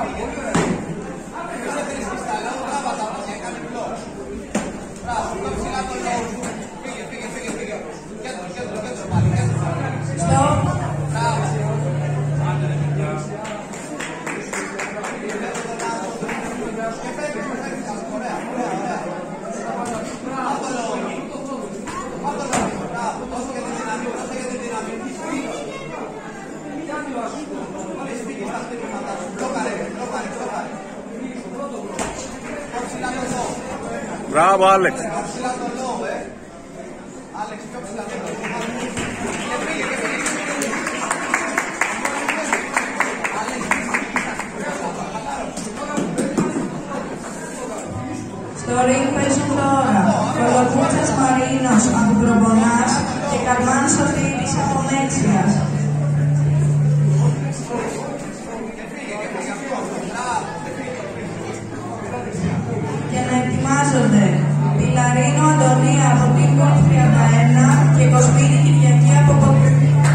Μπράβο, Άλεξ. Στο ring παίζουν τώρα Κολοκούτσας Μαρίνος από Προπονάς και Καρμάν Σωτήρης από Μέξιας. Και να ετοιμάζονται Πιλαρίνο Αντωνία από την Golf 31 και Κοσμήνη Κυριακή από Ποκριτή.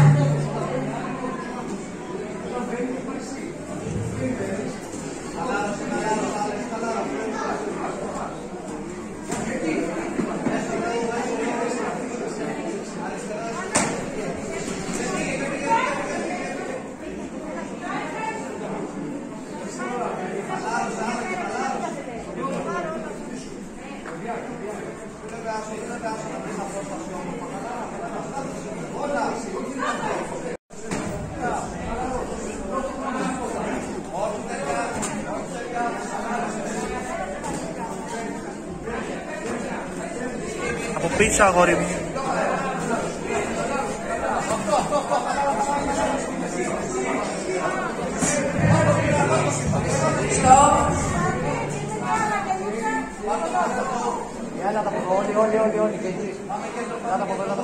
Από πίσω, αγόρι μου. Έλα τα από εδώ, όλοι, και εσείς. Έλα τα από εδώ,